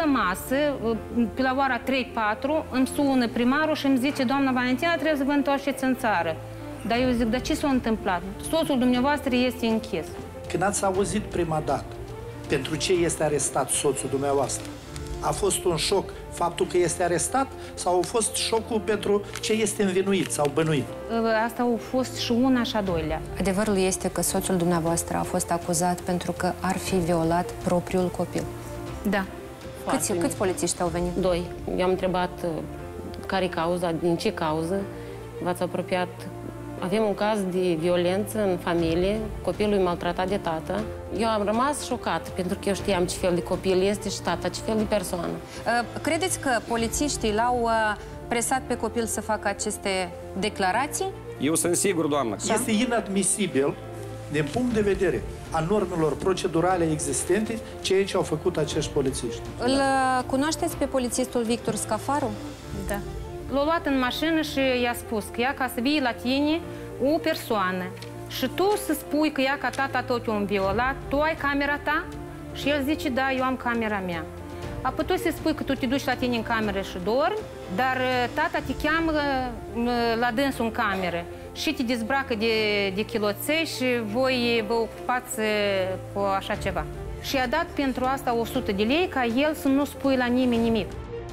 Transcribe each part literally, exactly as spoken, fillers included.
masă, pe la ora trei patru, îmi sună primarul și îmi zice: doamna Valentina, trebuie să vă întoarceți în țară. Dar eu zic: dar ce s-a întâmplat? Soțul dumneavoastră este închis. Când ați auzit prima dată pentru ce este arestat soțul dumneavoastră, a fost un șoc faptul că este arestat sau a fost șocul pentru ce este învinuit sau bănuit? Asta a fost și una și a doilea. Adevărul este că soțul dumneavoastră a fost acuzat pentru că ar fi violat propriul copil. Da. Câți, câți polițiști au venit? Doi. I-am întrebat care e cauza, din ce cauză v-ați apropiat. Avem un caz de violență în familie, copilul e maltratat de tată. Eu am rămas șocat, pentru că eu știam ce fel de copil este și tata, ce fel de persoană. Credeți că polițiștii l-au presat pe copil să facă aceste declarații? Eu sunt sigur, doamnă. Este inadmisibil, din punct de vedere a normelor procedurale existente, ceea ce au făcut acești polițiști. Îl cunoașteți pe polițistul Victor Scafaru? Da. L-a luat în mașină și i-a spus că ea, ca să vii la tine o persoană și tu să spui că ea, ca tata tot te-a violat, tu ai camera ta? Și el zice: da, eu am camera mea. Apoi tu să spui că tu te duci la tine în cameră și dormi, dar tata te cheamă la dânsul în cameră și te dezbracă de, de chiloței și voi vă ocupați cu așa ceva. Și i-a dat pentru asta o sută de lei ca el să nu spui la nimeni nimic.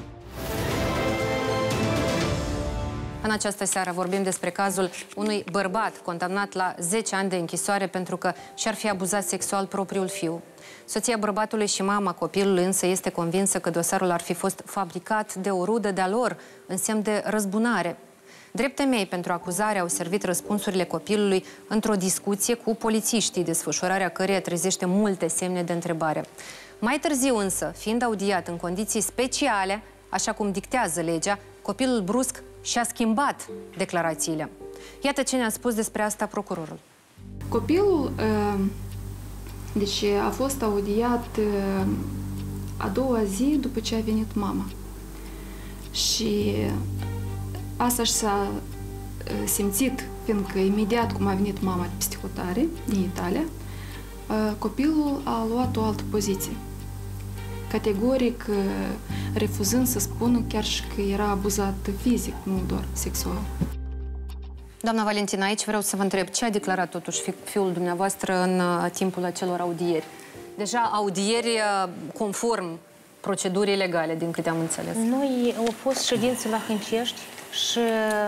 În această seară vorbim despre cazul unui bărbat condamnat la zece ani de închisoare pentru că și-ar fi abuzat sexual propriul fiu. Soția bărbatului și mama copilului însă este convinsă că dosarul ar fi fost fabricat de o rudă de-a lor, în semn de răzbunare. Drept temei pentru acuzare au servit răspunsurile copilului într-o discuție cu polițiștii, desfășurarea căreia trezește multe semne de întrebare. Mai târziu însă, fiind audiat în condiții speciale, așa cum dictează legea, copilul brusc și-a schimbat declarațiile. Iată ce ne-a spus despre asta procurorul. Copilul deci, a fost audiat a doua zi după ce a venit mama. Și asta s-a simțit, fiindcă imediat cum a venit mama de peste hotare din Italia, copilul a luat o altă poziție. Categoric refuzând să spună chiar și că era abuzat fizic, nu doar sexual. Doamna Valentina, aici vreau să vă întreb, ce a declarat totuși fi, fiul dumneavoastră în timpul acelor audieri? Deja audieri conform procedurii legale, din câte am înțeles. Noi au fost ședințe la Hâncești și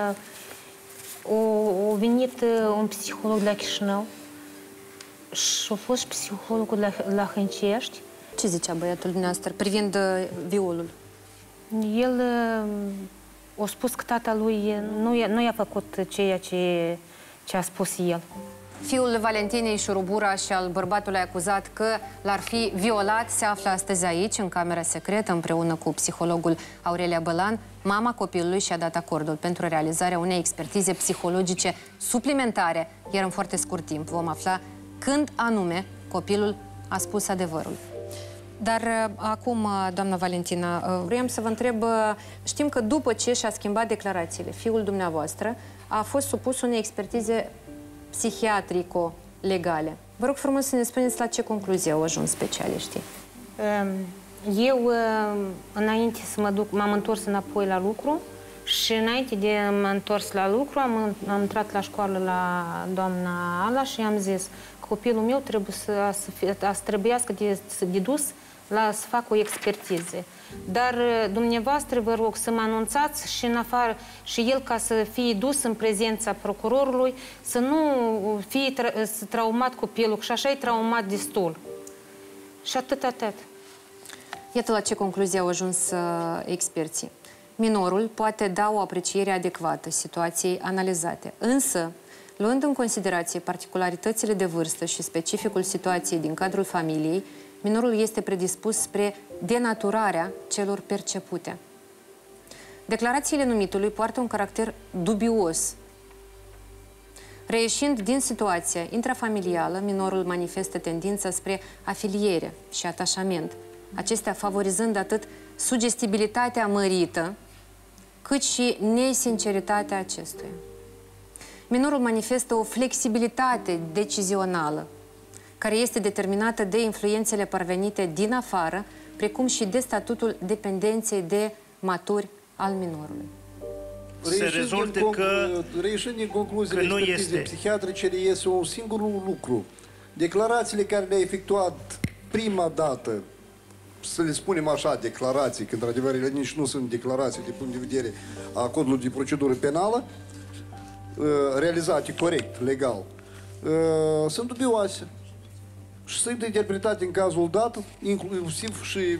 a venit un psiholog de la Chișinău și a fost psihologul la, la Hâncești. Ce zicea băiatul dumneavoastră privind uh, violul? El uh, a spus că tata lui nu i-a, nu i-a făcut ceea ce, ce a spus el. Fiul Valentinei Șurubura și al bărbatului acuzat că l-ar fi violat se află astăzi aici, în camera secretă, împreună cu psihologul Aurelia Bălan. Mama copilului și-a dat acordul pentru realizarea unei expertize psihologice suplimentare, iar în foarte scurt timp vom afla când anume copilul a spus adevărul. Dar acum, doamna Valentina, vreau să vă întreb, știm că după ce și-a schimbat declarațiile, fiul dumneavoastră a fost supus unei expertize psihiatrico-legale. Vă rog frumos să ne spuneți la ce concluzie au ajuns specialiștii. Eu, înainte să mă duc, m-am întors înapoi la lucru și înainte de m-am întors la lucru, am, am intrat la școală la doamna Ala și i-am zis: copilul meu trebuie să, să, fie, să trebuiască de, de dus la să fac o expertiză. Dar dumneavoastră vă rog să mă anunțați și în afară, și el, ca să fie dus în prezența procurorului, să nu fie tra să traumat copilul, și așa e traumat destul. Și atât, atât. Iată la ce concluzie au ajuns uh, experții. Minorul poate da o apreciere adecvată situației analizate, însă, luând în considerație particularitățile de vârstă și specificul situației din cadrul familiei, minorul este predispus spre denaturarea celor percepute. Declarațiile numitului poartă un caracter dubios. Reieșind din situația intrafamilială, minorul manifestă tendința spre afiliere și atașament, acestea favorizând atât sugestibilitatea mărită, cât și nesinceritatea acestuia. Minorul manifestă o flexibilitate decizională, care este determinată de influențele parvenite din afară, precum și de statutul dependenței de maturi al minorului. Se rezolve că, reișind din concluziile că nu expertizei este. psihiatrice reiese un singur lucru. Declarațiile care le-a efectuat prima dată, să le spunem așa, declarații, că într-adevăr ele nici nu sunt declarații de punct de vedere a codului de procedură penală, realizate corect, legal, sunt dubioase și sunt interpretate în cazul dat, inclusiv și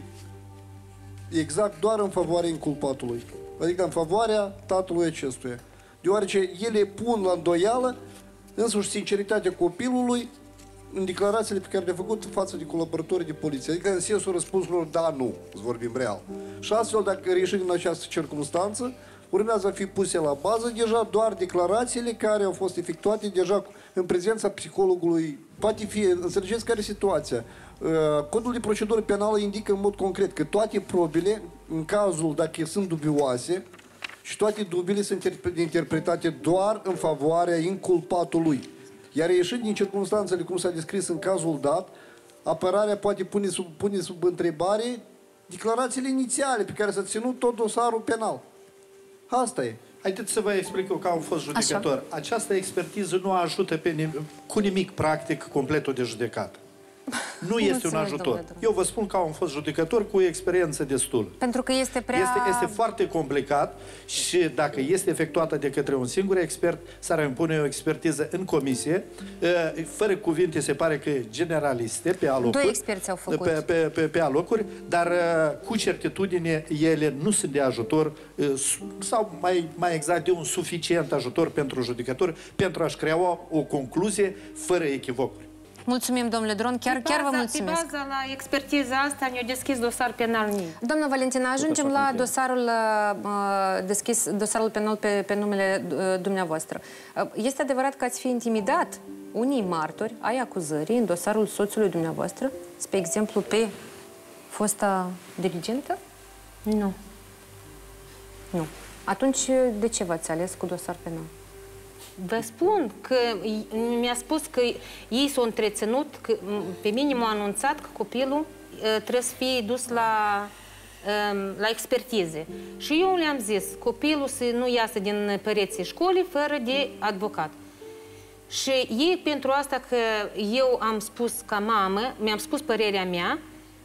exact doar în favoarea inculpatului, adică în favoarea tatălui acestuia, deoarece ele pun la îndoială însuși sinceritatea copilului în declarațiile pe care le-a făcut față de colaboratorii de poliție, adică în sensul răspunsurilor da, nu, să vorbim real. Și astfel, dacă reieșim din această circunstanță, urmează a fi puse la bază deja doar declarațiile care au fost efectuate deja în prezența psihologului. Poate fi, înțelegeți care e situația. Codul de procedură penală indică în mod concret că toate probele, în cazul dacă sunt dubioase, și toate dubiile sunt interpretate doar în favoarea inculpatului. Iar ieșind din circunstanțele cum s-a descris în cazul dat, apărarea poate pune sub, pune sub întrebare declarațiile inițiale pe care s-a ținut tot dosarul penal. Asta e. Haideți să vă explic eu că am fost judecător. Așa. Această expertiză nu ajută pe nim cu nimic practic completul de judecată. Nu este un ajutor. Eu vă spun că am fost judecător cu experiență destul. Pentru că este prea... Este, este foarte complicat și dacă este efectuată de către un singur expert, s-ar impune o expertiză în comisie. Fără cuvinte, se pare că generaliste pe alocuri. Doi experți au făcut. Pe, pe, pe, pe alocuri, dar cu certitudine ele nu sunt de ajutor sau mai, mai exact de un suficient ajutor pentru judecători pentru a-și crea o, o concluzie fără echivocuri. Mulțumim, domnule Dron, chiar, chiar vă mulțumesc. Pe baza la expertiza asta ne-a deschis dosar penal mie. Doamna Valentina, ajungem la dosarul uh, deschis, dosarul penal pe, pe numele uh, dumneavoastră. Uh, este adevărat că ați fi intimidat unii martori ai acuzării în dosarul soțului dumneavoastră, spre exemplu pe fosta dirigentă? Nu. Nu. Atunci, de ce v-ați ales cu dosar penal? Vă spun că mi-a spus că ei s-au întreținut, că pe mine m-a anunțat că copilul trebuie să fie dus la, la expertize. Și eu le-am zis, copilul să nu iasă din pereții școlii fără de advocat. Și ei, pentru asta că eu am spus ca mamă, mi-am spus părerea mea,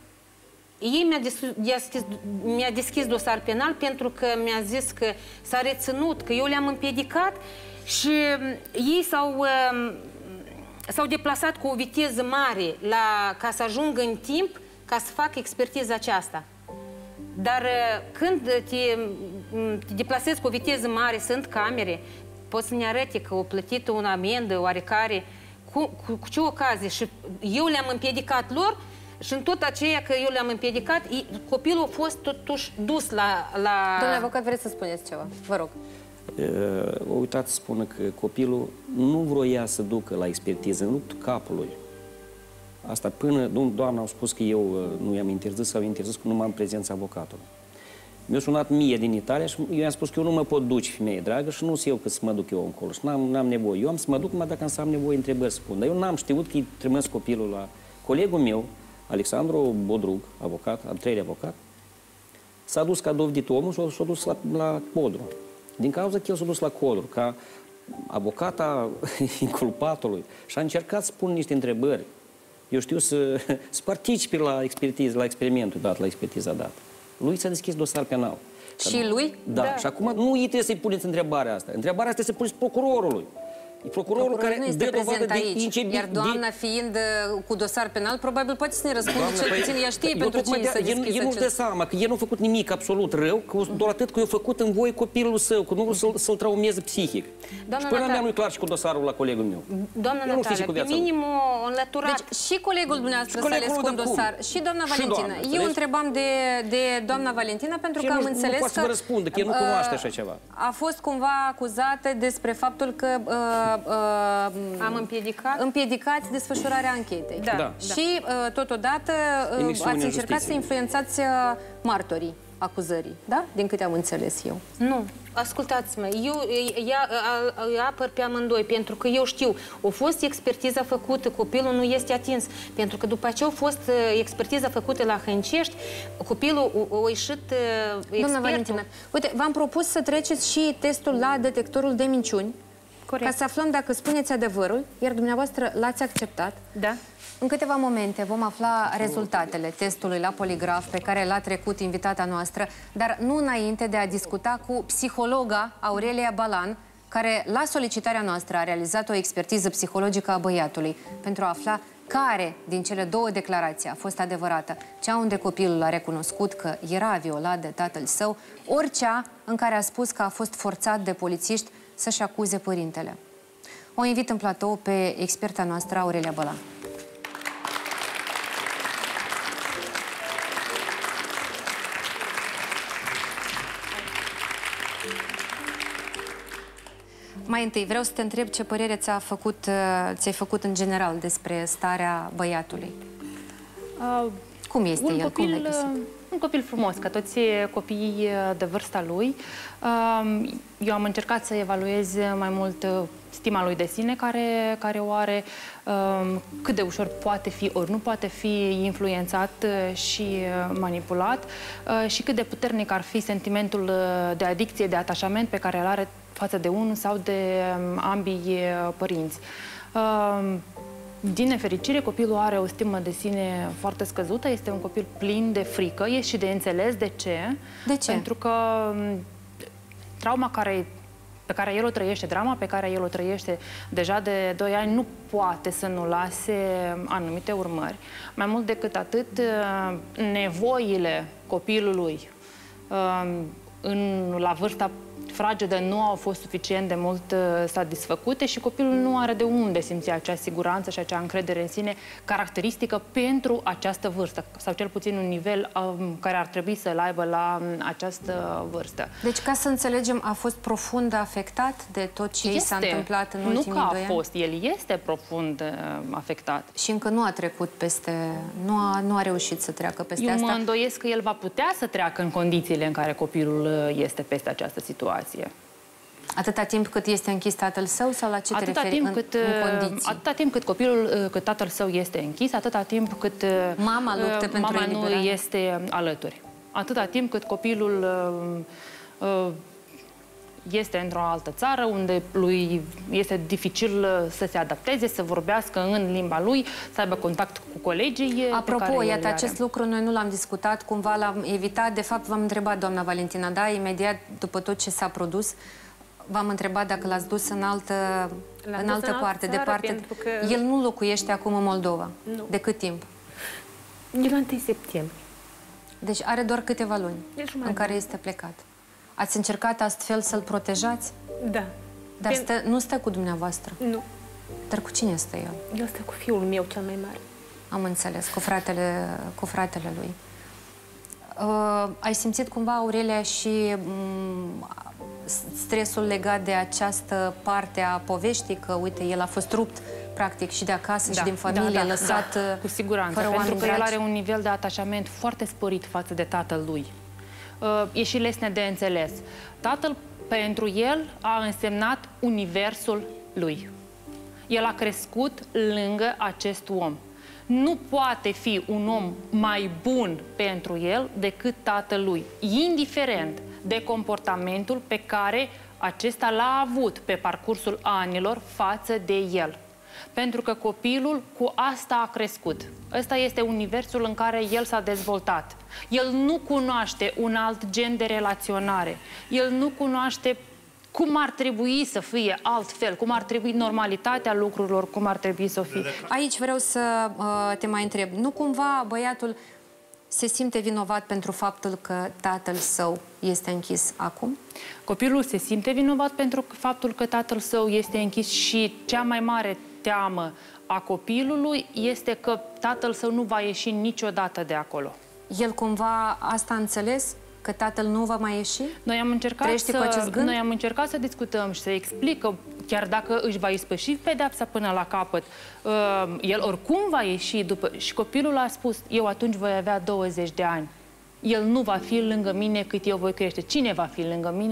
ei mi-a deschis, mi-a deschis dosar penal pentru că mi-a zis că s-a reținut, că eu le-am împiedicat și ei s-au s-au deplasat cu o viteză mare la, ca să ajungă în timp ca să facă expertiza aceasta. Dar când te, te deplasezi cu o viteză mare, sunt camere, poți să ne arăte că au plătit o amendă oarecare, cu, cu, cu ce ocazie? Și eu le-am împiedicat lor și în tot aceea că eu le-am împiedicat, copilul a fost totuși dus la... la... Domnule avocat, vreți să spuneți ceva? Vă rog. Uh, uitați să spună că copilul nu vroia să ducă la expertiză, nu capul lui. Asta până, doamna au spus că eu uh, nu i-am interzis sau interzis cu numai în prezența avocatului. Mi-a sunat mie din Italia și eu i-am spus că eu nu mă pot duce, femeie dragă, și nu sunt eu că să mă duc eu încolo și n-am nevoie. Eu am să mă duc numai dacă am nevoie întrebări să pun. Dar eu n-am știut că îi trimis copilul la colegul meu, Alexandru Bodrug, avocat, al treilea avocat, s-a dus ca dovedit omul și s-a dus la, la Codru. Din cauza că el s-a dus la Codru, ca avocata inculpatului, și a încercat să pună niște întrebări. Eu știu să, să participe la expertiză, la experimentul dat, la expertiza dată. Lui s-a deschis dosar penal. Și lui? Da. da. Și acum nu îi trebuie să-i puneți întrebarea asta. Întrebarea asta trebuie să puneți procurorului. E procurorul, procurorul care nu este dă prezent de aici, incebi... iar doamna fiind uh, cu dosar penal, probabil poate să ne răspundă cel puțin, ea știe pentru cine să deschisă acest... El nu-și dă seama că el nu a făcut nimic absolut rău, că doar atât că i-a făcut în voie copilul său, că nu să-l să traumeze psihic. Doamna și până mea nu-i clar și cu dosarul la colegul meu. Doamna Natalia, pe minim o înlăturat. Deci și colegul dumneavoastră s-a ales cu un dosar, și doamna Valentina. Eu întrebam de doamna Valentina pentru că am înțeles că... Nu poate să vă răspundă, că el nu cunoaște așa ceva. A fost cumva acuzată despre faptul că am împiedicat? Împiedicați desfășurarea anchetei. Da. Da. Și uh, totodată uh, ați încercat să influențați uh, martorii acuzării, da? Din câte am înțeles eu. Nu. Ascultați-mă, eu îi apăr pe amândoi, pentru că eu știu, a fost expertiza făcută, copilul nu este atins, pentru că după ce a fost expertiza făcută la Hâncești, copilul a ieșit expertul. Doamna Valentina, uite, v-am propus să treceți și testul la detectorul de minciuni, corect, ca să aflăm dacă spuneți adevărul, iar dumneavoastră l-ați acceptat. Da. În câteva momente vom afla rezultatele testului la poligraf pe care l-a trecut invitata noastră, dar nu înainte de a discuta cu psihologa Aurelia Balan, care la solicitarea noastră a realizat o expertiză psihologică a băiatului pentru a afla care din cele două declarații a fost adevărată, cea unde copilul a recunoscut că era violat de tatăl său, ori cea în care a spus că a fost forțat de polițiști să-și acuze părintele. O invit în platou pe experta noastră Aurelia Balan. Mai întâi, vreau să te întreb ce părere ți-a făcut, ți-ai făcut în general despre starea băiatului. Uh, Cum este un el? Copil, Cum l-ai un copil frumos, ca toți copiii de vârsta lui. Uh, eu am încercat să evaluez mai mult stima lui de sine care, care o are, uh, cât de ușor poate fi, ori nu poate fi influențat și manipulat uh, și cât de puternic ar fi sentimentul de adicție, de atașament pe care îl are față de unul sau de ambii părinți. Din nefericire, copilul are o stimă de sine foarte scăzută, este un copil plin de frică, e și de înțeles de ce. De ce? Pentru că trauma care, pe care el o trăiește, drama pe care el o trăiește deja de doi ani, nu poate să nu lase anumite urmări. Mai mult decât atât, nevoile copilului în, la vârsta fragedă nu au fost suficient de mult uh, satisfăcute și copilul nu are de unde simți acea siguranță și acea încredere în sine caracteristică pentru această vârstă, sau cel puțin un nivel um, care ar trebui să-l aibă la um, această vârstă. Deci, ca să înțelegem, a fost profund afectat de tot ce i s-a întâmplat în ultimii doi ani? Nu că a fost, el este profund uh, afectat. Și încă nu a trecut peste, nu a, nu a reușit să treacă peste Eu asta? mă îndoiesc că el va putea să treacă în condițiile în care copilul este peste această situație. Atâta timp cât este închis tatăl său sau la ce te atâta referi timp în, cât, în condiții? Atâta timp cât copilul, cât tatăl său este închis, atâta timp cât mama luptă pentru mama eliberare. nu este alături. Atâta timp cât copilul uh, uh, este într-o altă țară, unde lui este dificil să se adapteze, să vorbească în limba lui, să aibă contact cu colegii. Apropo, iată, acest lucru noi nu l-am discutat, cumva l-am evitat. De fapt, v-am întrebat, doamna Valentina, da, imediat după tot ce s-a produs, v-am întrebat dacă l-ați dus în altă, în altă în parte, țară, departe. că... El nu locuiește acum în Moldova. Nu. De cât timp? De la întâi septembrie. Deci are doar câteva luni deci în care este plecat. Ați încercat astfel să-l protejați? Da. Dar stă, nu stă cu dumneavoastră? Nu. Dar cu cine stă el? El stă cu fiul meu cel mai mare. Am înțeles, cu fratele, cu fratele lui. Uh, ai simțit cumva, Aurelia, și um, stresul legat de această parte a poveștii, că, uite, el a fost rupt, practic, și de acasă, da, și din familie, da, da, lăsat da, cu siguranță, fără pentru că dragi. el are un nivel de atașament foarte sporit față de tatăl lui. Uh, e și lesne de înțeles. Tatăl, pentru el, a însemnat universul lui. El a crescut lângă acest om. Nu poate fi un om mai bun pentru el decât tatălui, indiferent de comportamentul pe care acesta l-a avut pe parcursul anilor față de el. Pentru că copilul cu asta a crescut. Ăsta este universul în care el s-a dezvoltat. El nu cunoaște un alt gen de relaționare. El nu cunoaște cum ar trebui să fie altfel, cum ar trebui normalitatea lucrurilor, cum ar trebui să fie. Aici vreau să uh, te mai întreb. Nu cumva băiatul se simte vinovat pentru faptul că tatăl său este închis acum? Copilul se simte vinovat pentru faptul că tatăl său este închis și cea mai mare teamă a copilului este că tatăl său nu va ieși niciodată de acolo. El cumva asta a înțeles? Că tatăl nu va mai ieși? Noi am încercat, să, cu acest gând? noi am încercat să discutăm și să explică, chiar dacă își va ispăși pedeapsa până la capăt, uh, el oricum va ieși după... Și copilul a spus, eu atunci voi avea douăzeci de ani. El nu va fi lângă mine cât eu voi crește. Cine va fi lângă mine?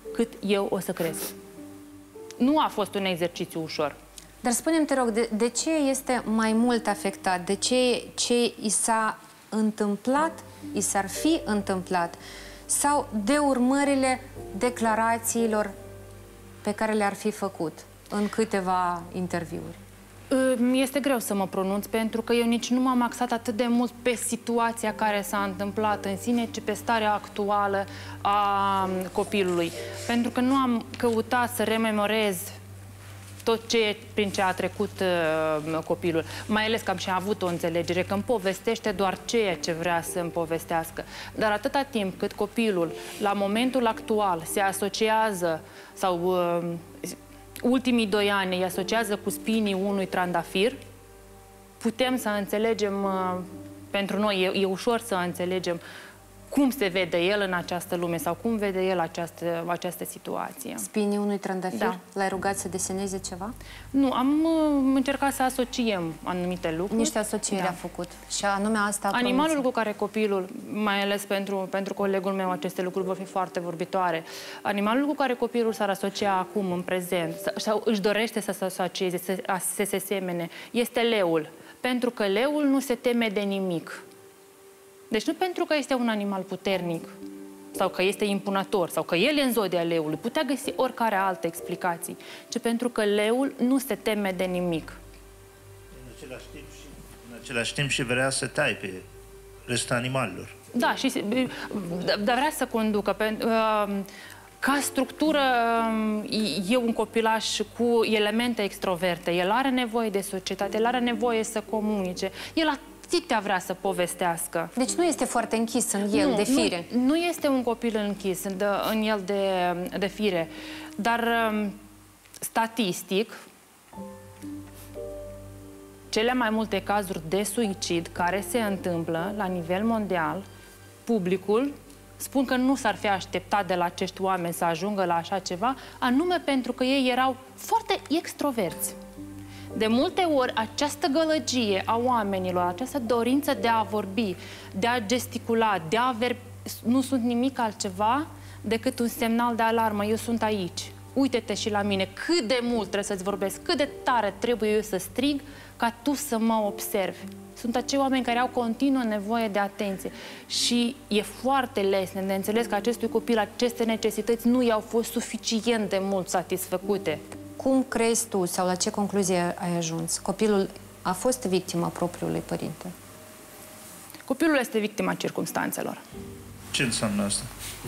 cât eu o să cresc. Nu a fost un exercițiu ușor. Dar spune-mi, te rog, de, de ce este mai mult afectat? De ce, ce i s-a întâmplat, i s-ar fi întâmplat? Sau de urmările declarațiilor pe care le-ar fi făcut în câteva interviuri? Este greu să mă pronunț, pentru că eu nici nu m-am axat atât de mult pe situația care s-a întâmplat în sine, ci pe starea actuală a copilului. Pentru că nu am căutat să rememorez tot ce, prin ce a trecut uh, copilul. Mai ales că am și avut o înțelegere, că îmi povestește doar ceea ce vrea să îmi povestească. Dar atâta timp cât copilul, la momentul actual, se asociază sau... Uh, ultimii doi ani îi asociază cu spinii unui trandafir, putem să înțelegem, pentru noi e, e ușor să înțelegem cum se vede el în această lume sau cum vede el această, această situație. Spinii unui trandafir? Da. L-ai rugat să deseneze ceva? Nu, am uh, încercat să asociem anumite lucruri. Niște asocieri da. a făcut. Și anume asta... Animalul pronunță. cu care copilul, mai ales pentru, pentru colegul meu, aceste lucruri vor fi foarte vorbitoare. Animalul cu care copilul s-ar asocia acum, în prezent, sau își dorește să se asocieze, să, să se semene, este leul. Pentru că leul nu se teme de nimic. Deci nu pentru că este un animal puternic sau că este impunător sau că el e în zodia leului, putea găsi oricare altă explicație, ci pentru că leul nu se teme de nimic. În același timp și, în același timp și vrea să tai pe restul animalelor. Da, și dar vrea să conducă. Ca structură, e un copilaș cu elemente extroverte. El are nevoie de societate, el are nevoie să comunice. El atâtea vrea să povestească. Deci nu este foarte închis în el, nu, de fire. Nu, nu este un copil închis în, de, în el de, de fire. Dar, statistic, cele mai multe cazuri de suicid care se întâmplă la nivel mondial, publicul spun că nu s-ar fi așteptat de la acești oameni să ajungă la așa ceva, anume pentru că ei erau foarte extroverți. De multe ori, această gălăgie a oamenilor, această dorință de a vorbi, de a gesticula, de a ver... nu sunt nimic altceva decât un semnal de alarmă. Eu sunt aici. Uite-te și la mine. Cât de mult trebuie să-ți vorbesc, cât de tare trebuie eu să strig ca tu să mă observi. Sunt acei oameni care au continuă nevoie de atenție. Și e foarte lesne de înțeles că acestui copil aceste necesități nu i-au fost suficient de mult satisfăcute. Cum crezi tu sau la ce concluzie ai ajuns? Copilul a fost victima propriului părinte? Copilul este victima circumstanțelor. Ce înseamnă asta?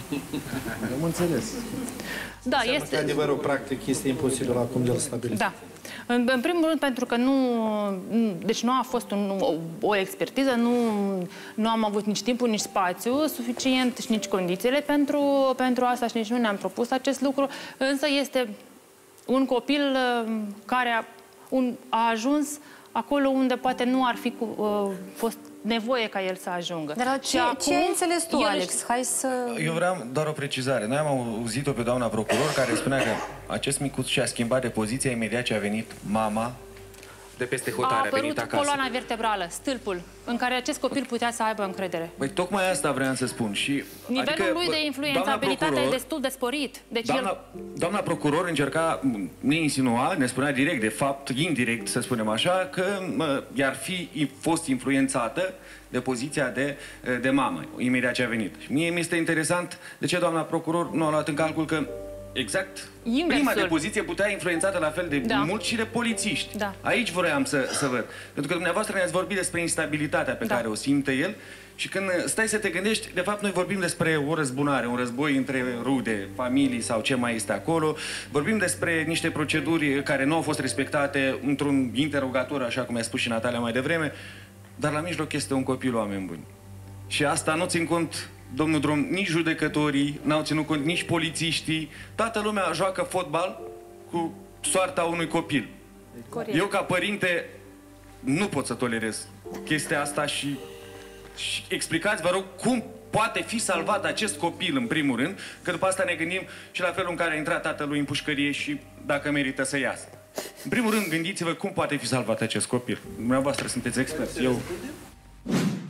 Am înțeles. Da, înseamnă este... că adevărul practic este imposibil acum de-l stabilit. Da. În, în primul rând pentru că nu... Deci nu a fost un, o, o expertiză, nu, nu am avut nici timpul, nici spațiu suficient și nici condițiile pentru, pentru asta și nici nu ne-am propus acest lucru, însă este un copil care a, un, a ajuns acolo unde poate nu ar fi cu, uh, fost nevoie ca el să ajungă. Dar ce, ce ai înțeles tu, Alex? Își... Hai să... Eu vreau doar o precizare. Noi am auzit-o pe doamna procuror care spunea că acest micuț și-a schimbat de poziție imediat ce a venit mama de peste hotare, a a venit apărut acasă. coloana vertebrală, stâlpul, în care acest copil putea să aibă încredere. Păi tocmai asta vreau să spun. Și, nivelul adică, lui de influențabilitate e destul de sporit. Deci doamna, el... doamna procuror încerca, ne insinua, ne spunea direct, de fapt, indirect, să spunem așa, că i-ar fi fost influențată de poziția de, de mamă, imediat ce a venit. Și mie mi este interesant de ce doamna procuror nu a luat în calcul că exact Inversul. Prima de poziție putea influențată la fel de da. mult și de polițiști. Da. Aici vroiam să, să văd. Pentru că dumneavoastră ne-ați vorbit despre instabilitatea pe da. care o simte el și când stai să te gândești, de fapt noi vorbim despre o răzbunare, un război între rude, familii sau ce mai este acolo. Vorbim despre niște proceduri care nu au fost respectate într-un interogator, așa cum a spus și Natalia mai devreme, dar la mijloc este un copil, oameni buni. Și asta nu țin cont, domnul Drum, nici judecătorii, n-au ținut cont nici polițiștii. Toată lumea joacă fotbal cu soarta unui copil. Corect. Eu, ca părinte, nu pot să tolerez chestia asta și, și explicați, vă rog, cum poate fi salvat acest copil, în primul rând, că după asta ne gândim și la felul în care a intrat tatălui în pușcărie și dacă merită să iasă. În primul rând, gândiți-vă cum poate fi salvat acest copil. Dumneavoastră sunteți experți. Eu...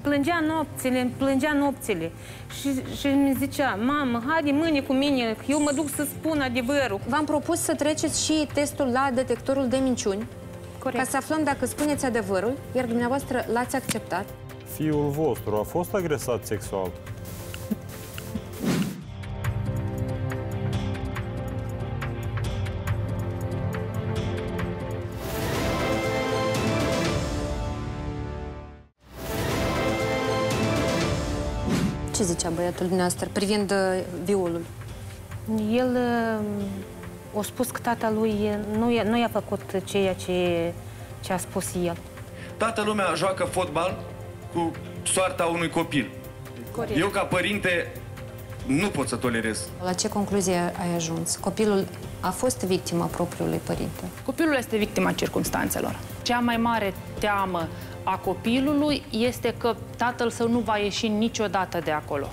plângea nopțile, plângea nopțile. Și, și mi zicea, mamă, haide mâine cu mine, eu mă duc să spun adevărul. V-am propus să treceți și testul la detectorul de minciuni. Corect. Ca să aflăm dacă spuneți adevărul, iar dumneavoastră l-ați acceptat. Fiul vostru a fost agresat sexual? Ce zicea băiatul dumneavoastră privind uh, violul? El uh, a spus că tata lui nu i-a, nu i-a făcut ceea ce, ce a spus el. Toată lumea joacă fotbal cu soarta unui copil. Corect. Eu, ca părinte, nu pot să tolerez. La ce concluzie ai ajuns? Copilul a fost victima propriului părinte? Copilul este victima circumstanțelor. Cea mai mare teamă a copilului este că tatăl său nu va ieși niciodată de acolo.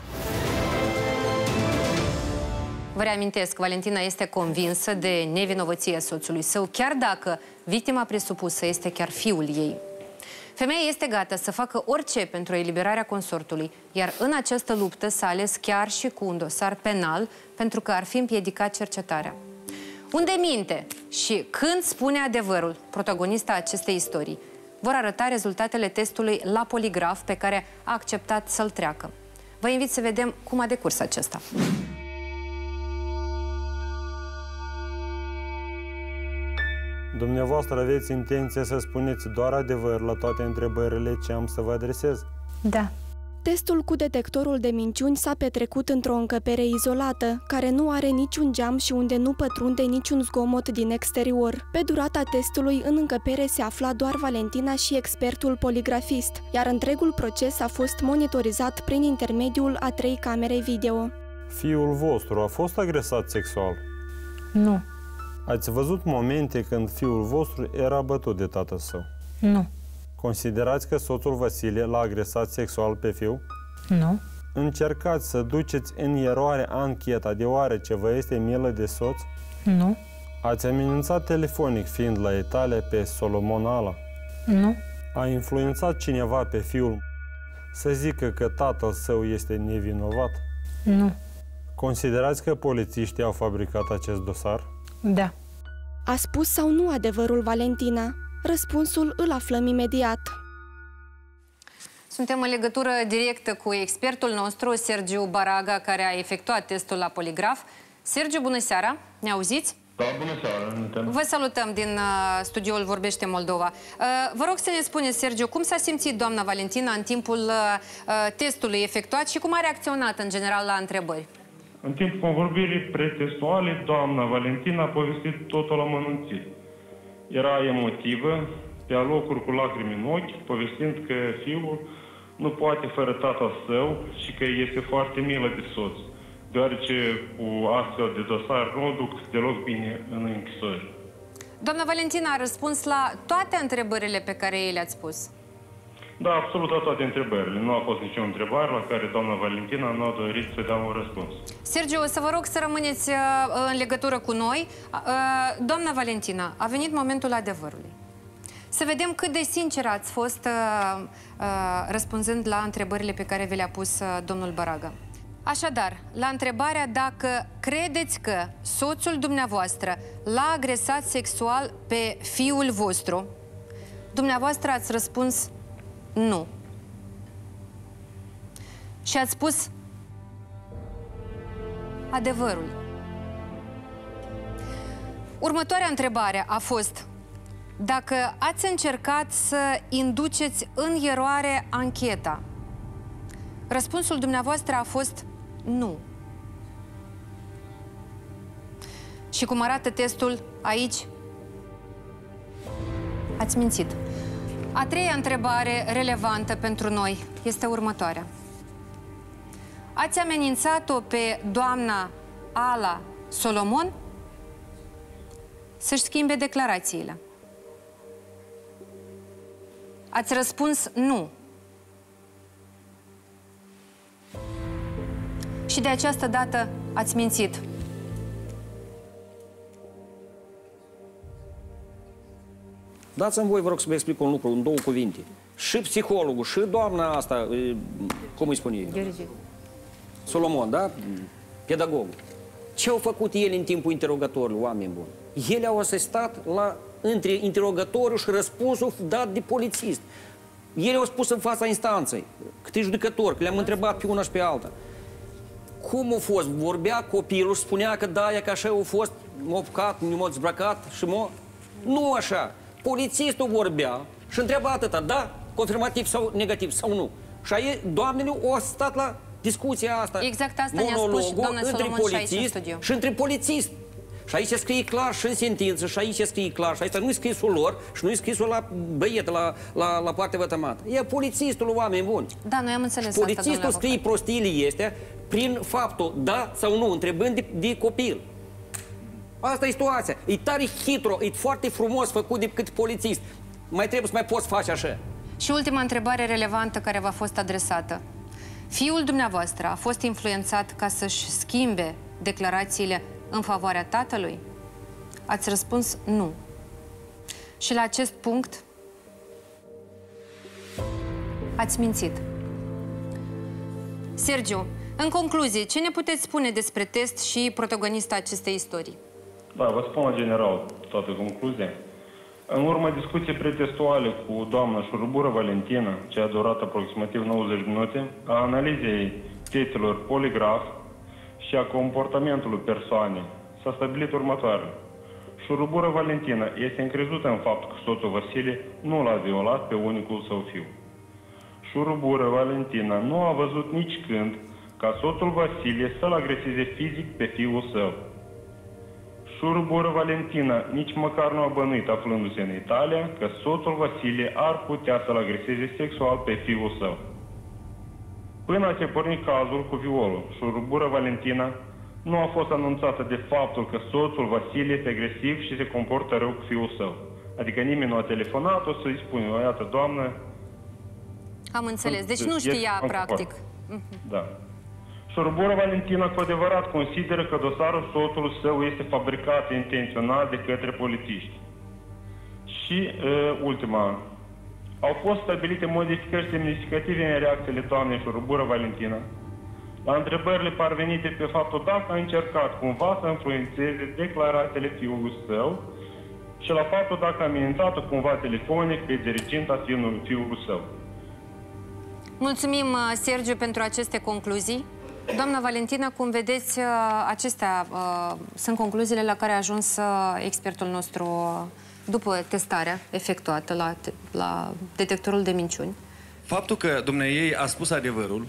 Vă reamintesc, Valentina este convinsă de nevinovăția soțului său, chiar dacă victima presupusă este chiar fiul ei. Femeia este gata să facă orice pentru eliberarea consortului, iar în această luptă s-a ales chiar și cu un dosar penal, pentru că ar fi împiedicat cercetarea. Unde minte și când spune adevărul, protagonista acestei istorii, vor arăta rezultatele testului la poligraf pe care a acceptat să-l treacă. Vă invit să vedem cum a decurs acesta. Dumneavoastră aveți intenție să spuneți doar adevăr la toate întrebările ce am să vă adresez? Da. Testul cu detectorul de minciuni s-a petrecut într-o încăpere izolată, care nu are niciun geam și unde nu pătrunde niciun zgomot din exterior. Pe durata testului, în încăpere se afla doar Valentina și expertul poligrafist, iar întregul proces a fost monitorizat prin intermediul a trei camere video. Fiul vostru a fost agresat sexual? Nu. Ați văzut momente când fiul vostru era bătut de tatăl său? Nu. Considerați că soțul Vasile l-a agresat sexual pe fiu? Nu. Încercați să duceți în eroare ancheta deoarece vă este milă de soț? Nu. Ați amenințat telefonic fiind la Italia pe Solomon Ala? Nu. A influențat cineva pe fiul să zică că tatăl său este nevinovat? Nu. Considerați că polițiștii au fabricat acest dosar? Da. A spus sau nu adevărul Valentina? Răspunsul îl aflăm imediat. Suntem în legătură directă cu expertul nostru, Sergiu Baraga, care a efectuat testul la poligraf. Sergiu, bună seara! Ne auziți? Da, bună seara! Vă salutăm din uh, studioul Vorbește Moldova. Uh, vă rog să ne spuneți, Sergiu, cum s-a simțit doamna Valentina în timpul uh, testului efectuat și cum a reacționat în general la întrebări? În timpul convorbirii pretestuale, doamna Valentina a povestit totul amănunțit. Era emotivă, pe alocuri cu lacrimi în ochi, povestind că fiul nu poate fără tatăl său și că este foarte milă de soț, deoarece cu astfel de dosar nu o duc deloc bine în închisori. Doamna Valentina a răspuns la toate întrebările pe care ei le-ați spus? Da, absolut la toate întrebările. Nu a fost nicio întrebare la care doamna Valentina nu a dorit să dea un răspuns. Sergiu, o să vă rog să rămâneți uh, în legătură cu noi. Uh, doamna Valentina, a venit momentul adevărului. Să vedem cât de sincer ați fost uh, uh, răspunzând la întrebările pe care vi le-a pus uh, domnul Baraga. Așadar, la întrebarea dacă credeți că soțul dumneavoastră l-a agresat sexual pe fiul vostru, dumneavoastră ați răspuns nu. Și ați spus adevărul. Următoarea întrebare a fost dacă ați încercat să induceți în eroare ancheta. Răspunsul dumneavoastră a fost nu. Și cum arată testul aici, ați mințit. A treia întrebare relevantă pentru noi este următoarea. Ați amenințat-o pe doamna Ala Solomon să-și schimbe declarațiile. Ați răspuns nu. Și de această dată ați mințit. Dați-mi voi, vă rog, să vă explic un lucru în două cuvinte. Și psihologul, și doamna asta, cum îi spune ei? Solomon, da? Pedagogul. Ce au făcut ele în timpul interogatoriului, oameni buni? Ele au asistat la între interogatoriu și răspunsul dat de polițist. Ele au spus în fața instanței, câte judecători, că le-am întrebat pe una și pe alta. Cum a fost? Vorbea copilul și spunea că da, e că așa a fost, m-a apucat, m-a dezbrăcat și m-a... Nu așa. Polițistul vorbea și întreba atâta, da, confirmativ sau negativ sau nu. Și aici doamnele au stat la discuția asta. Exact asta ne-a spus și doamna Solomon și aici în studiu. Și între polițist. Și aici scrie clar și în sentință, și aici scrie clar, și aici nu-i scrisul lor, și nu-i scrisul la băiet, la, la, la partea vătămată. E polițistul, oameni buni. Da, noi am înțeles asta, polițistul scrie prostiile astea prin faptul, da sau nu, întrebând de, de copil. Asta e situația. E tare hitro, e foarte frumos făcut de cât polițist. Mai trebuie să mai poți face așa. Și ultima întrebare relevantă care v-a fost adresată. Fiul dumneavoastră a fost influențat ca să-și schimbe declarațiile în favoarea tatălui? Ați răspuns nu. Și la acest punct ați mințit. Sergiu, în concluzie, ce ne puteți spune despre test și protagonista acestei istorii? Da, vă spun la general toată concluzia. În urma discuției pretestuale cu doamna Șurubură Valentina, ce a durat aproximativ nouăzeci minute, a analizei testelor poligraf și a comportamentului persoanei, s-a stabilit următoarele. Șurubură Valentina este încrezută în faptul că soțul Vasile nu l-a violat pe unicul său fiu. Șurubură Valentina nu a văzut nici când ca soțul Vasile să-l agreseze fizic pe fiul său. Șurubură Valentina nici măcar nu a bănuit, aflându-se în Italia, că soțul Vasile ar putea să-l agreseze sexual pe fiul său. Până a se porni cazul cu violul, Șurubură Valentina nu a fost anunțată de faptul că soțul Vasile este agresiv și se comportă rău cu fiul său. Adică nimeni nu a telefonat-o să-i spune, o iată, doamnă... Am înțeles. Deci nu știa, practic. Da. Șurubură Valentina cu adevărat consideră că dosarul soțului său este fabricat intenționat de către polițiști. Și uh, ultima, au fost stabilite modificări semnificative în reacțiile doamnei Șurubură Valentina la întrebările parvenite pe faptul dacă a încercat cumva să influențeze declarațiile fiului său și la faptul dacă a amenințat-o cumva telefonic pe diriginta fiului său. Mulțumim, Sergiu, pentru aceste concluzii. Doamna Valentina, cum vedeți, acestea uh, sunt concluziile la care a ajuns uh, expertul nostru uh, după testarea efectuată la, la detectorul de minciuni. Faptul că dumneaei a spus adevărul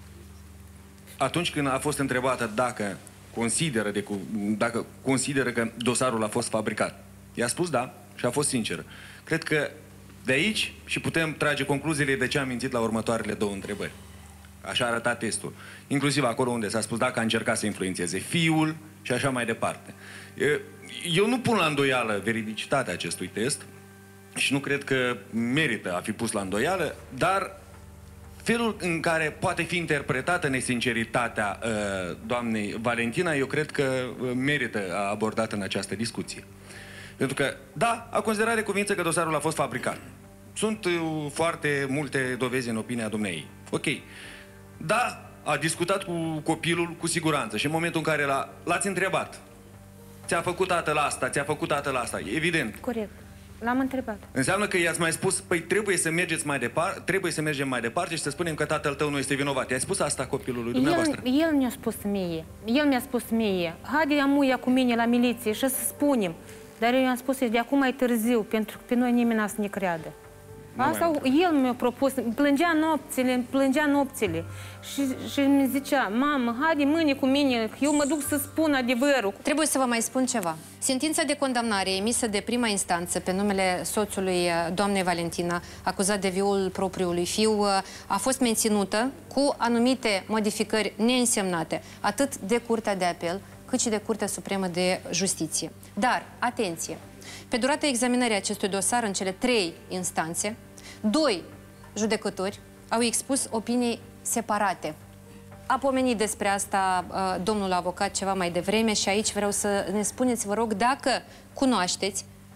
atunci când a fost întrebată dacă consideră, de, dacă consideră că dosarul a fost fabricat. I-a spus da și a fost sinceră. Cred că de aici și putem trage concluziile de ce a mințit la următoarele două întrebări. Așa arăta testul. Inclusiv acolo unde s-a spus dacă a încercat să influențeze fiul și așa mai departe. Eu nu pun la îndoială veridicitatea acestui test și nu cred că merită a fi pus la îndoială, dar felul în care poate fi interpretată nesinceritatea uh, doamnei Valentina, eu cred că merită abordat în această discuție. Pentru că, da, a considerat de cuvință că dosarul a fost fabricat. Sunt uh, foarte multe dovezi în opinia dumneei. Ok. Da, a discutat cu copilul cu siguranță și în momentul în care l-ați întrebat, ți-a făcut tatăl asta, ți-a făcut tatăl asta, evident. Corect. L-am întrebat. Înseamnă că i-ați mai spus, păi trebuie să mergeți mai departe, trebuie să mergem mai departe și să spunem că tatăl tău nu este vinovat. I-ai spus asta copilului dumneavoastră? El, el mi-a spus mie. El mi-a spus mie. Haide amuia cu mine la miliție și să spunem. Dar eu i-am spus de acum mai târziu, pentru că pe noi nimeni n-a să ne creadă. Asta el mi-a propus, plângea nopțile, plângea nopțile și, și mi zicea, mamă, haide mâine cu mine, eu mă duc să spun adevărul. Trebuie să vă mai spun ceva. Sentința de condamnare emisă de prima instanță pe numele soțului doamnei Valentina, acuzat de violul propriului fiu, a fost menținută cu anumite modificări neînsemnate, atât de Curtea de Apel, cât și de Curtea Supremă de Justiție. Dar, atenție! Pe durata examinării acestui dosar în cele trei instanțe, doi judecători au expus opinii separate. A pomenit despre asta uh, domnul avocat ceva mai devreme și aici vreau să ne spuneți, vă rog, dacă cunoașteți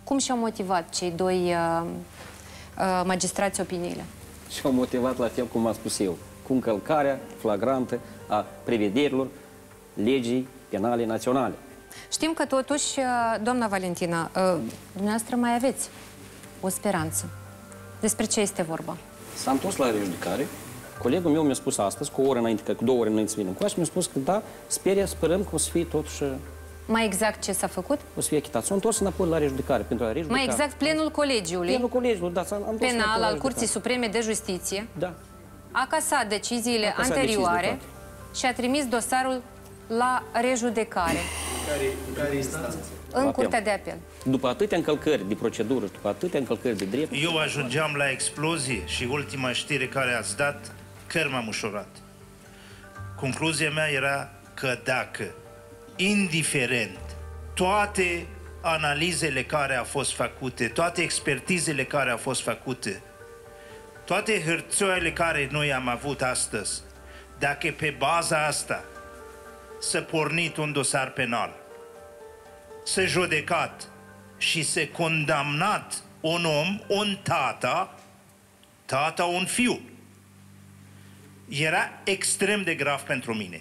Cum și-au motivat cei doi uh, uh, magistrați opiniile? Și-au motivat la fel cum am spus eu, cu încălcarea flagrantă a prevederilor legii penale naționale. Știm că totuși, doamna Valentina, dumneavoastră mai aveți o speranță. Despre ce este vorba? S-a întors la rejudicare. Colegul meu mi-a spus astăzi, cu o oră înainte, cu două ore înainte să vină încoace, mi-a spus că da, speria, sperăm că o să fie totuși... Mai exact ce s-a făcut? O să fie achitat. S-a întors înapoi la rejudicare pentru a rejudica. Mai exact, plenul colegiului. Plenul colegiului, da. Penal al Curții Supreme de Justiție. Da. A casat deciziile a casat anterioare deciziile, și a trimis dosarul la rejudecare. Care, care instanță? În apel. Curtea de Apel. După atâtea încălcări de procedură, după atâtea încălcări de drept... Eu ajungeam la explozie și ultima știre care ați dat, chiar m-am ușurat. Concluzia mea era că dacă, indiferent, toate analizele care au fost făcute, toate expertizele care au fost făcute, toate hârțoaiele care noi am avut astăzi, dacă pe baza asta s-a pornit un dosar penal, s-a judecat și s-a condamnat un om, un tata, tata, un fiu, era extrem de grav pentru mine.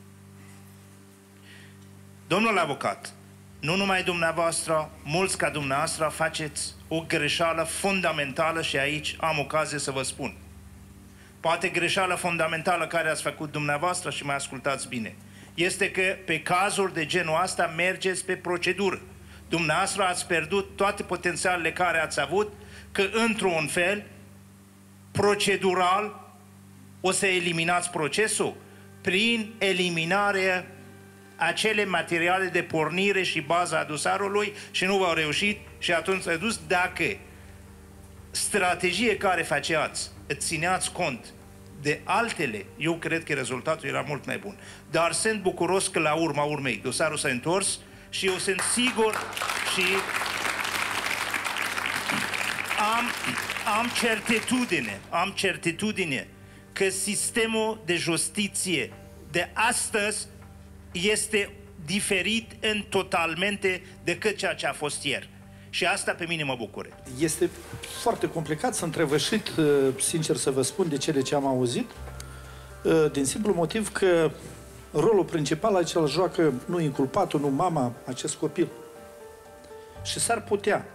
Domnul avocat, nu numai dumneavoastră, mulți ca dumneavoastră faceți o greșeală fundamentală și aici am ocazie să vă spun. Poate greșeala fundamentală care ați făcut dumneavoastră și mai ascultați bine, este că pe cazuri de genul ăsta mergeți pe procedură. Dumneavoastră ați pierdut toate potențialele care ați avut, că într-un fel, procedural, o să eliminați procesul prin eliminarea acele materiale de pornire și baza dosarului și nu v-au reușit și atunci s-a dus. Dacă strategie care faceați, îți țineați cont de altele, eu cred că rezultatul era mult mai bun. Dar sunt bucuros că la urma urmei dosarul s-a întors și eu sunt sigur și am, am certitudine, am certitudine că sistemul de justiție de astăzi este diferit în totalmente decât ceea ce a fost ieri. Și asta pe mine mă bucură. Este foarte complicat, sunt întrevășit, sincer să vă spun, de cele ce am auzit, din simplu motiv că rolul principal aici îl joacă nu inculpatul, nu mama, acest copil. Și s-ar putea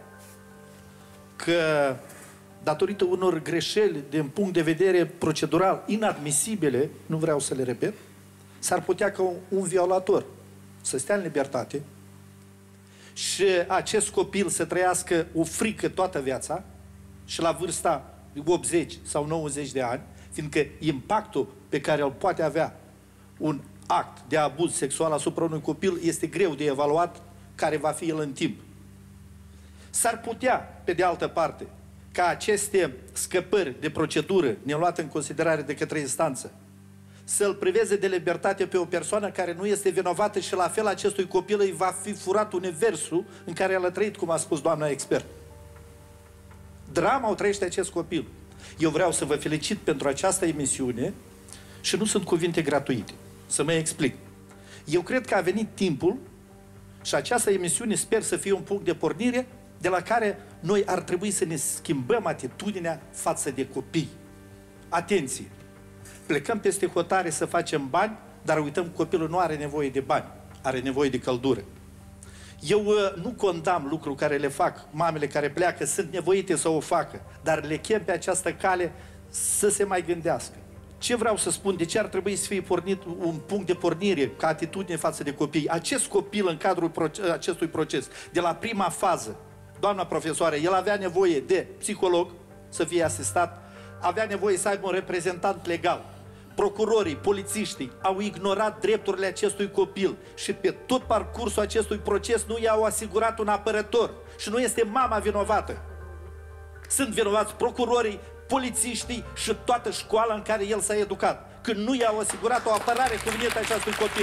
că, datorită unor greșeli din punct de vedere procedural inadmisibile, nu vreau să le repet, s-ar putea ca un violator să stea în libertate și acest copil să trăiască o frică toată viața și la vârsta optzeci sau nouăzeci de ani, fiindcă impactul pe care îl poate avea un act de abuz sexual asupra unui copil este greu de evaluat care va fi el în timp. S-ar putea, pe de altă parte, ca aceste scăpări de procedură neluate în considerare de către instanță să-l priveze de libertate pe o persoană care nu este vinovată și la fel acestui copil îi va fi furat universul în care el a trăit, cum a spus doamna expert. Drama o trăiește acest copil. Eu vreau să vă felicit pentru această emisiune și nu sunt cuvinte gratuite. Să mă explic. Eu cred că a venit timpul și această emisiune sper să fie un punct de pornire de la care noi ar trebui să ne schimbăm atitudinea față de copii. Atenție! Plecăm peste hotare să facem bani, dar uităm că copilul nu are nevoie de bani, are nevoie de căldură. Eu uh, nu condamn lucruri care le fac mamele care pleacă, sunt nevoite să o facă, dar le chem pe această cale să se mai gândească. Ce vreau să spun? De ce ar trebui să fie pornit un punct de pornire ca atitudine față de copii? Acest copil în cadrul proces, acestui proces, de la prima fază, doamna profesoară, el avea nevoie de psiholog să fie asistat, avea nevoie să aibă un reprezentant legal. Procurorii, polițiștii au ignorat drepturile acestui copil și pe tot parcursul acestui proces nu i-au asigurat un apărător. Și nu este mama vinovată. Sunt vinovați procurorii, polițiștii și toată școala în care el s-a educat, când nu i-au asigurat o apărare cuvenită acestui copil.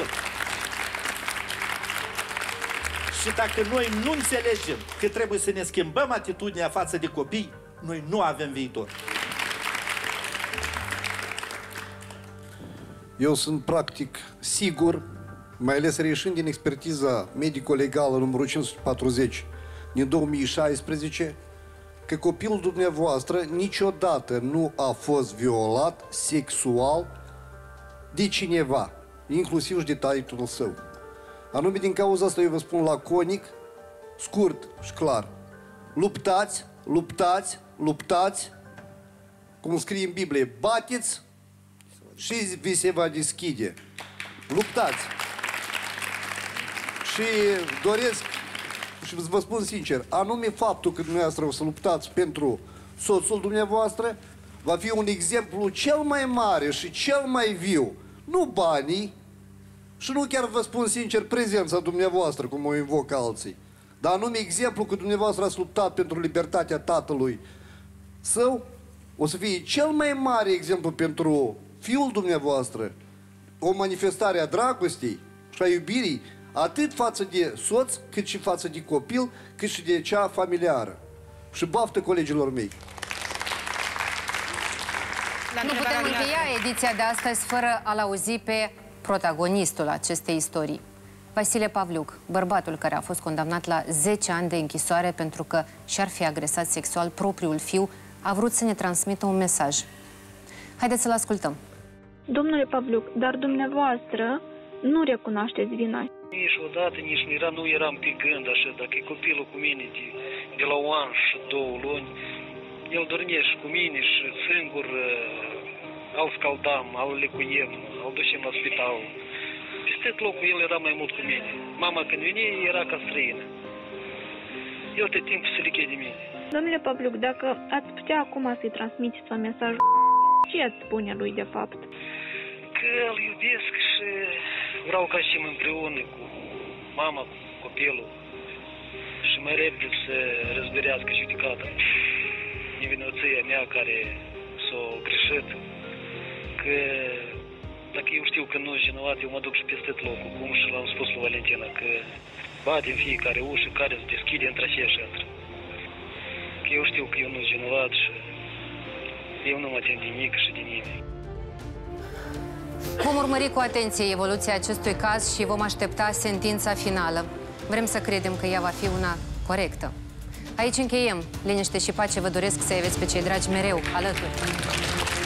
Și dacă noi nu înțelegem că trebuie să ne schimbăm atitudinea față de copii, noi nu avem viitor. Eu sunt practic sigur, mai ales reieșind din expertiza medico-legală numărul cinci sute patruzeci din două mii șaisprezece că copilul dumneavoastră niciodată nu a fost violat sexual de cineva, inclusiv și de taitul său. Anume, din cauza asta eu vă spun laconic, scurt și clar. Luptați, luptați, luptați, cum scrie în Biblie, bateți și vi se va deschide. Luptați. Și doresc, și vă spun sincer, anume faptul că dumneavoastră o să luptați pentru soțul dumneavoastră va fi un exemplu cel mai mare și cel mai viu. Nu banii, și nu chiar vă spun sincer prezența dumneavoastră, cum o invoc alții, dar anume exemplu că dumneavoastră ați luptat pentru libertatea tatălui său, o să fie cel mai mare exemplu pentru fiul dumneavoastră, o manifestare a dragostei și a iubirii, atât față de soț, cât și față de copil, cât și de cea familiară. Și baftă colegilor mei! Nu putem încheia ediția de astăzi fără a-l auzi pe protagonistul acestei istorii. Vasile Pavliuc, bărbatul care a fost condamnat la zece ani de închisoare pentru că și-ar fi agresat sexual propriul fiu, a vrut să ne transmită un mesaj. Haideți să-l ascultăm. Domnule Pavliuc, dar dumneavoastră nu recunoașteți vina. Nici odată, nici nu, era, nu eram pe gând așa, dacă e copilul cu mine de, de la un an și două luni, el dormea și cu mine și singur îl scaldam, îl lecuiem, îl ducem la spital. Peste locul el era mai mult cu mine. Mama când vine era ca străină. El tot timpul se lichea de mine. Domnule Pavliuc, dacă ați putea acum să-i transmiteți un mesaj, ce ați spune lui de fapt? Că îl iubesc și vreau ca și împreună cu mama, cu copilul și mai repede să răzberească judecata nevinovăția mea care s-a greșit. Că dacă eu știu că nu e vinovat, eu mă duc și peste locul, cum și l-am spus lui Valentina, că bate în fiecare ușă care se deschide între aceea și între. Că eu știu că eu nu sunt vinovat și eu nu mă țin de nimic și de nimeni. Vom urmări cu atenție evoluția acestui caz și vom aștepta sentința finală. Vrem să credem că ea va fi una corectă. Aici încheiem. Liniște și pace vă doresc să aveți pe cei dragi mereu alături.